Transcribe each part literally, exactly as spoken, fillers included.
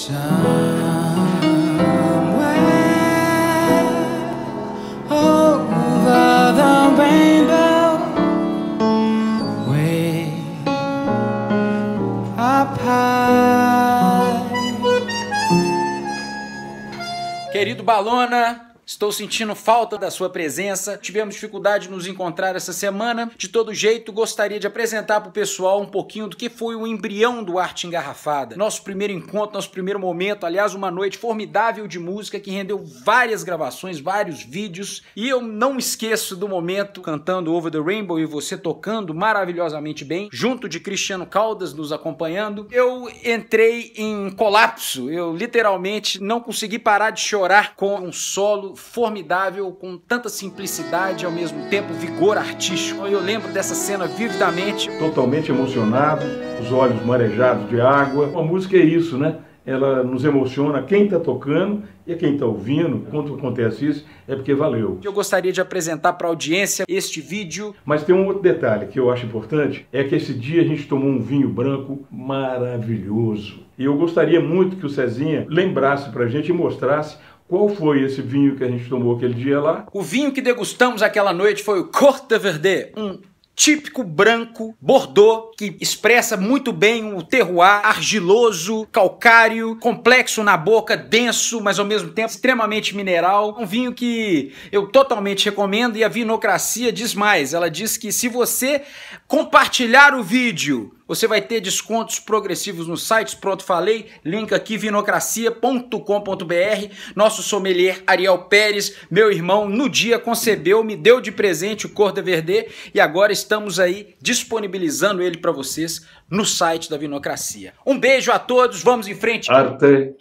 Querido Balona, estou sentindo falta da sua presença. Tivemos dificuldade de nos encontrar essa semana. De todo jeito, gostaria de apresentar para o pessoal um pouquinho do que foi o embrião do Arte Engarrafada. Nosso primeiro encontro, nosso primeiro momento, aliás, uma noite formidável de música que rendeu várias gravações, vários vídeos. E eu não me esqueço do momento cantando Over the Rainbow e você tocando maravilhosamente bem, junto de Cristiano Caldas nos acompanhando. Eu entrei em colapso. Eu literalmente não consegui parar de chorar com um solo formidável, com tanta simplicidade e ao mesmo tempo vigor artístico. Eu lembro dessa cena vividamente. Totalmente emocionado, os olhos marejados de água. A música é isso, né? Ela nos emociona, quem está tocando e quem está ouvindo. Quando acontece isso, é porque valeu. Eu gostaria de apresentar para a audiência este vídeo. Mas tem um outro detalhe que eu acho importante, é que esse dia a gente tomou um vinho branco maravilhoso. E eu gostaria muito que o Cezinha lembrasse para a gente e mostrasse qual foi esse vinho que a gente tomou aquele dia lá. O vinho que degustamos aquela noite foi o Côte de Verdet, um típico branco Bordeaux que expressa muito bem o terroir argiloso, calcário, complexo na boca, denso, mas ao mesmo tempo extremamente mineral. Um vinho que eu totalmente recomendo e a Vinocracia diz mais. Ela diz que se você compartilhar o vídeo, você vai ter descontos progressivos nos sites. Pronto, falei. Link aqui, vinocracia ponto com ponto br. Nosso sommelier Ariel Pérez, meu irmão, no dia concebeu, me deu de presente o Côte de Verdet e agora estamos aí disponibilizando ele para vocês no site da Vinocracia. Um beijo a todos, vamos em frente. Arte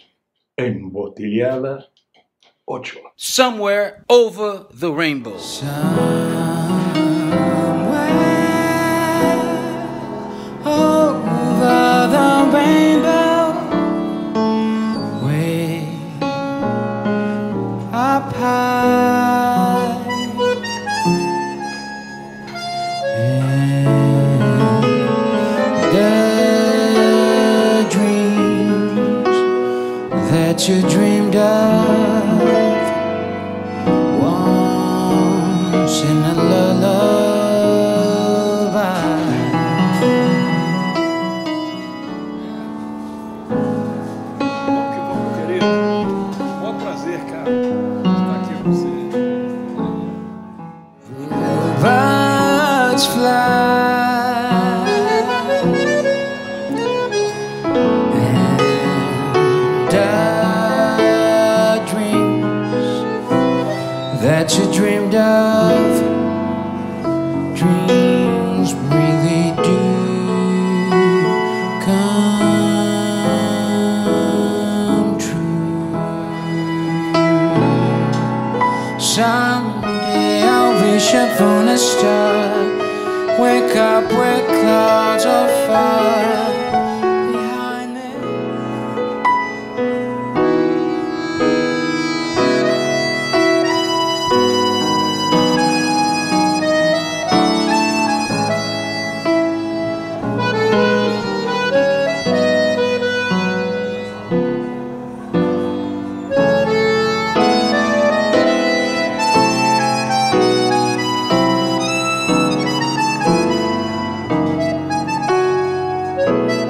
embotelhada ocho. Somewhere Over the Rainbow. That you dreamed of once in a lullaby. Que bom, querido. Bom prazer, cara, estar aqui com você. Birds fly. That you dreamed of, dreams really do come true. Someday I'll wish upon a star, wake up where clouds are far behind me. Thank you.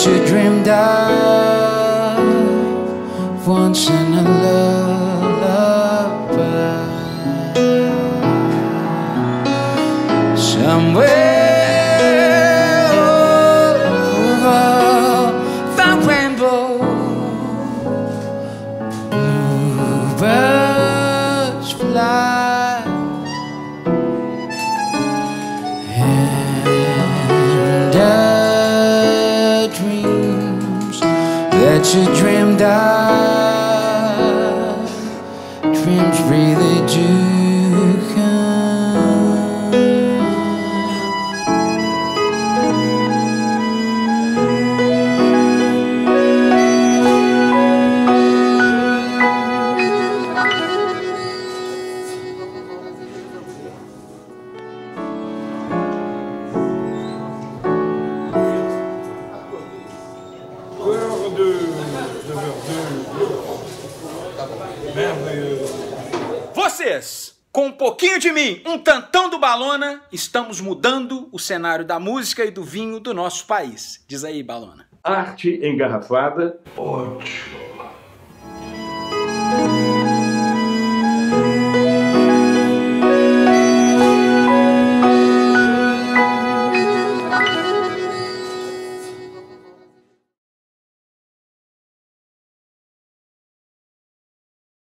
that you dreamed of once in a lullaby. Somewhere over the rainbow, bluebirds fly, and the dreams that you dreamed of, dreams really do come. Vocês, com um pouquinho de mim, um tantão do Balona, estamos mudando o cenário da música e do vinho do nosso país. Diz aí, Balona. Arte engarrafada. Ótimo.